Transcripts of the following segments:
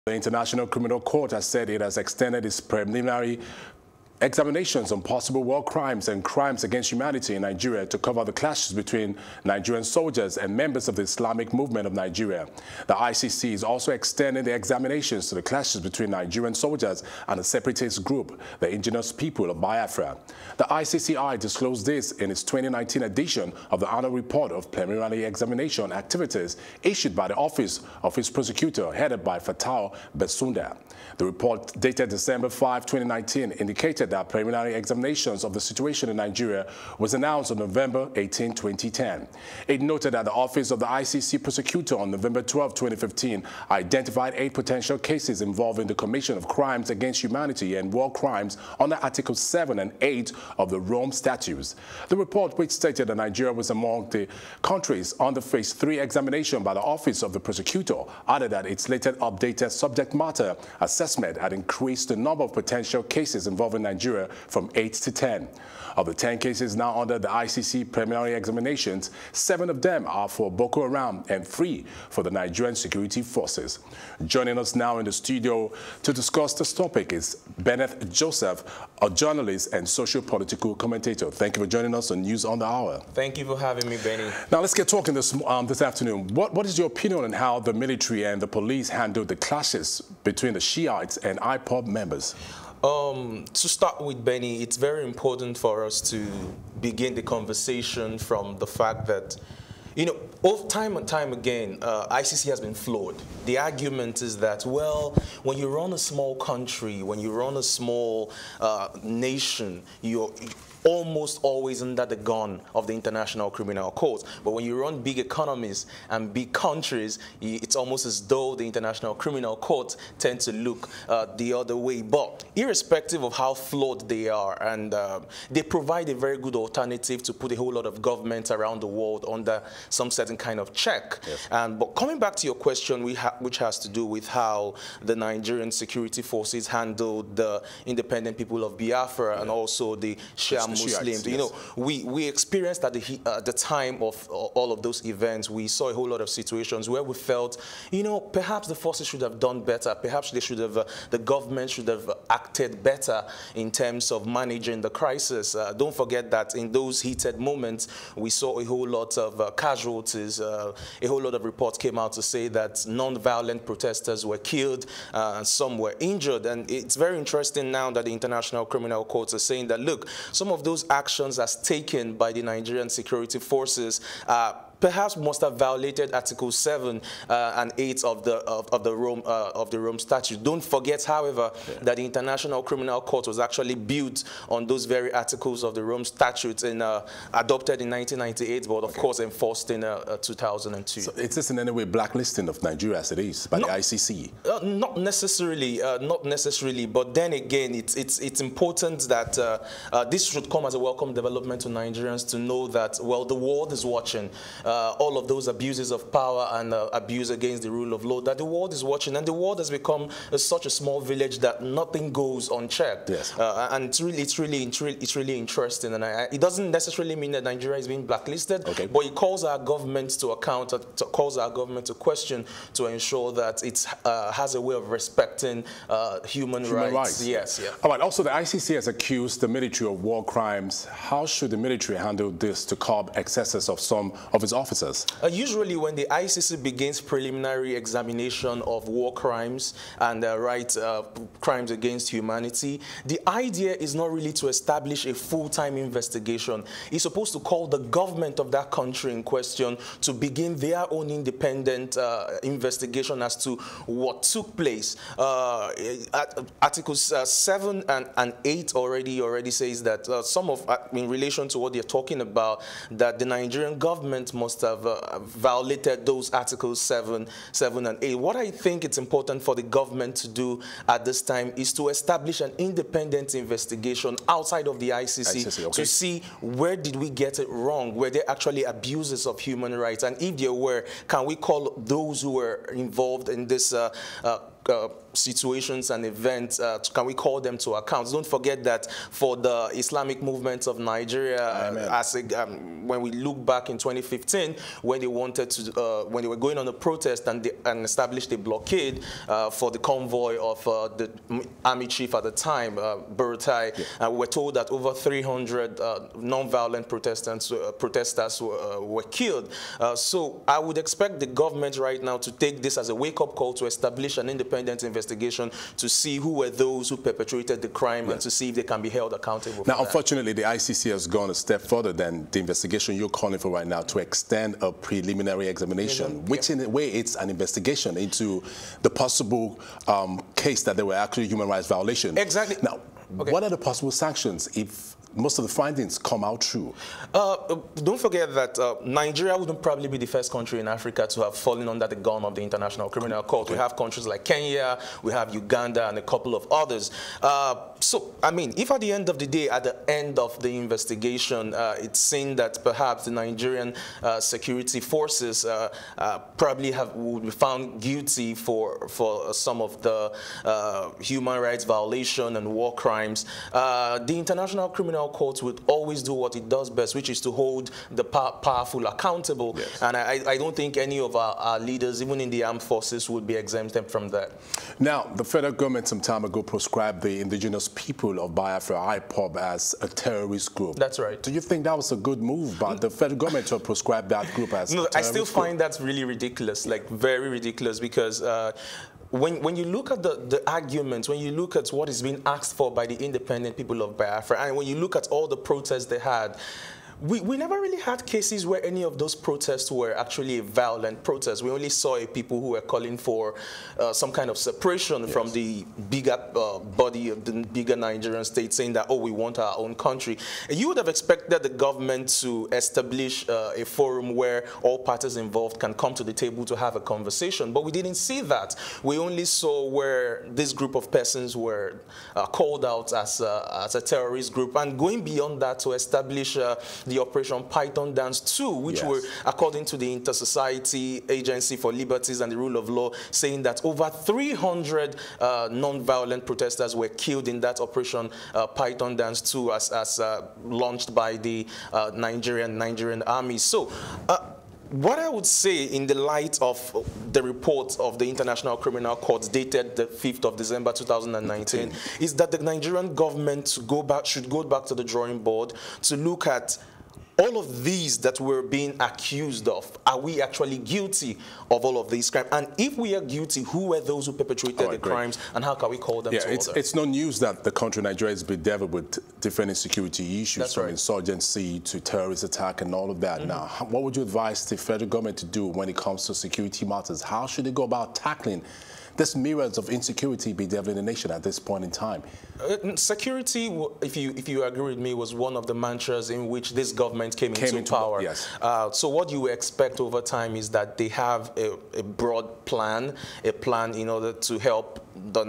The International Criminal Court has said it has extended its preliminary examinations on possible war crimes and crimes against humanity in Nigeria to cover the clashes between Nigerian soldiers and members of the Islamic movement of Nigeria. The ICC is also extending the examinations to the clashes between Nigerian soldiers and a separatist group, the Indigenous People of Biafra. The ICCI disclosed this in its 2019 edition of the annual report of preliminary examination activities issued by the Office of its Prosecutor, headed by Fatal Besunda. The report dated December 5, 2019 indicated that preliminary examinations of the situation in Nigeria was announced on November 18, 2010. It noted that the Office of the ICC Prosecutor on November 12, 2015 identified 8 potential cases involving the commission of crimes against humanity and war crimes under Articles 7 and 8 of the Rome Statutes. The report, which stated that Nigeria was among the countries under Phase 3 examination by the Office of the Prosecutor, added that its latest updated subject matter assessment had increased the number of potential cases involving Nigeria from 8 to 10. Of the 10 cases now under the ICC preliminary examinations, 7 of them are for Boko Haram and 3 for the Nigerian security forces. Joining us now in the studio to discuss this topic is Bennett Joseph, a journalist and socio-political commentator. Thank you for joining us on News on the Hour. Thank you for having me, Benny. Now let's get talking this afternoon. What is your opinion on how the military and the police handled the clashes between the Shiites and IPOB members? To start with, Benny, it's very important for us to begin the conversation from the fact that, you know, time and time again, ICC has been flawed. The argument is that, well, when you run a small country, when you run a small nation, you're almost always under the gun of the International Criminal Court. But when you run big economies and big countries, it's almost as though the International Criminal Court tend to look the other way. But irrespective of how flawed they are, and they provide a very good alternative to put a whole lot of governments around the world under some certain kind of check. Yes. But coming back to your question, which has to do with how the Nigerian security forces handled the independent people of Biafra and also the Shia Muslims. You know, we experienced at the time of all of those events, we saw a whole lot of situations where we felt, you know, perhaps the forces should have done better. Perhaps they should have, the government should have acted better in terms of managing the crisis. Don't forget that in those heated moments, we saw a whole lot of casualties. A whole lot of reports came out to say that non-violent protesters were killed and some were injured. And it's very interesting now that the International Criminal Court is saying that, look, some of those actions as taken by the Nigerian security forces perhaps must have violated Article 7 and 8 of the Rome Statute. Don't forget, however, that the International Criminal Court was actually built on those very articles of the Rome Statute and adopted in 1998, but of course enforced in 2002. So is this in any way blacklisting of Nigeria as it is by the ICC? Not necessarily, but then again, it's important that this should come as a welcome development to Nigerians to know that, well, the world is watching. All of those abuses of power and abuse against the rule of law, that the world is watching, and the world has become such a small village that nothing goes unchecked. Yes. And it's really interesting, and it doesn't necessarily mean that Nigeria is being blacklisted, but it calls our government to account, calls our government to question to ensure that it has a way of respecting human rights. Yes. Yeah. All right. Also, the ICC has accused the military of war crimes. How should the military handle this to curb excesses of some of its officers? Usually when the ICC begins preliminary examination of war crimes and crimes against humanity, the idea is not really to establish a full-time investigation. It's supposed to call the government of that country in question to begin their own independent investigation as to what took place. Articles 7 and 8 already says that in relation to what they're talking about, that the Nigerian government must have violated those Articles 7 and 8. What I think it's important for the government to do at this time is to establish an independent investigation outside of the ICC to see where did we get it wrong, were there actually abuses of human rights, and if there were, can we call those who were involved in this situations and events, can we call them to account? Don't forget that for the Islamic movement of Nigeria, when we look back in 2015, when they wanted to, when they were going on a protest and established a blockade for the convoy of the army chief at the time, Buratai, we were told that over 300 non-violent protesters were killed. So I would expect the government right now to take this as a wake-up call to establish an independent investigation to see who were those who perpetrated the crime and to see if they can be held accountable. Now, unfortunately, the ICC has gone a step further than the investigation you're calling for right now to extend a preliminary examination, which in a way it's an investigation into the possible case that there were actually human rights violations. Exactly. Now, what are the possible sanctions if most of the findings come out true? Don't forget that Nigeria wouldn't probably be the first country in Africa to have fallen under the gun of the International Criminal Court. We have countries like Kenya, we have Uganda, and a couple of others. So, I mean, if at the end of the day, at the end of the investigation, it's seen that perhaps the Nigerian security forces probably would be found guilty for some of the human rights violation and war crimes, the International Criminal Court would always do what it does best, which is to hold the powerful accountable. Yes. And I don't think any of our leaders, even in the armed forces, would be exempted from that. Now, the federal government some time ago proscribed the indigenous people of Biafra, IPOB, as a terrorist group. That's right. Do you think that was a good move by the federal government to proscribe that group as a terrorist I still find that's really ridiculous, like very ridiculous, because when you look at the arguments, when you look at what is being asked for by the independent people of Biafra, and when you look at all the protests they had, we never really had cases where any of those protests were actually a violent protest. We only saw people who were calling for some kind of separation from the bigger body of the bigger Nigerian state, saying that, oh, we want our own country. And you would have expected the government to establish a forum where all parties involved can come to the table to have a conversation, but we didn't see that. We only saw where this group of persons were called out as a terrorist group, and going beyond that to establish the Operation Python Dance 2, which were, according to the Inter-Society Agency for Liberties and the Rule of Law, saying that over 300 non-violent protesters were killed in that Operation Python Dance 2 as launched by the Nigerian army. So, what I would say in the light of the report of the International Criminal Court dated the 5th of December 2019 is that the Nigerian government should go back to the drawing board to look at all of these that we're being accused of. Are we actually guilty of all of these crimes? And if we are guilty, who were those who perpetrated the crimes, and how can we call them to order? It's no news that the country Nigeria is bedeviled with different insecurity issues, from insurgency to terrorist attack and all of that. Now, what would you advise the federal government to do when it comes to security matters? How should they go about tackling this myriads of insecurity bedeviling the nation at this point in time? Security, if you agree with me, was one of the mantras in which this government came into power. Yes. So what you expect over time is that they have a broad plan, in order to help the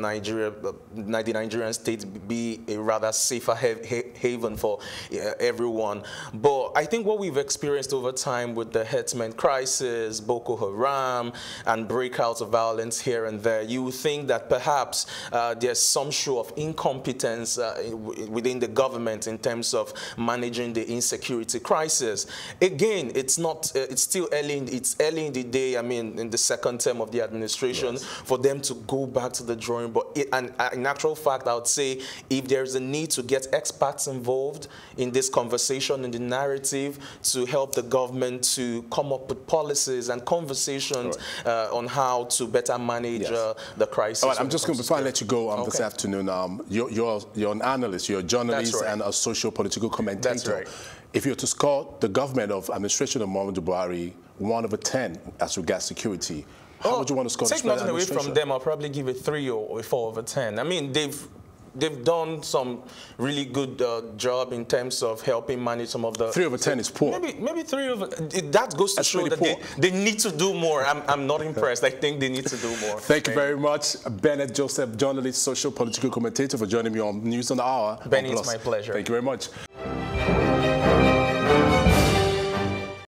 Nigerian state be a rather safer haven for everyone. But I think what we've experienced over time with the herdsmen crisis, Boko Haram, and breakouts of violence here and there, you would think that perhaps there's some show of incompetence within the government in terms of managing the insecurity crisis. Again, it's still early in the day, I mean, in the second term of the administration, for them to go back to the drawing board. And in actual fact, I would say if there's a need to get experts involved in this conversation, in the narrative, to help the government to come up with policies and conversations on how to better manage the crisis. All right, I'm just going to, before I let you go this afternoon, you're an analyst, you're a journalist and a social-political commentator. That's right. If you're to score the government of administration of Muhammadu Buhari 1 over 10 as regards security, how would you want to score? Take nothing away from them, I'll probably give it 3 or a 4 over 10. I mean, they've done some really good job in terms of helping manage some of the... 3 over 10 is poor. Maybe 3 over... That goes to show that they need to do more. I'm not impressed. I think they need to do more. Thank you very much, Bennett Joseph, journalist, social political commentator, for joining me on News on the Hour. Benny, it's my pleasure. Thank you very much.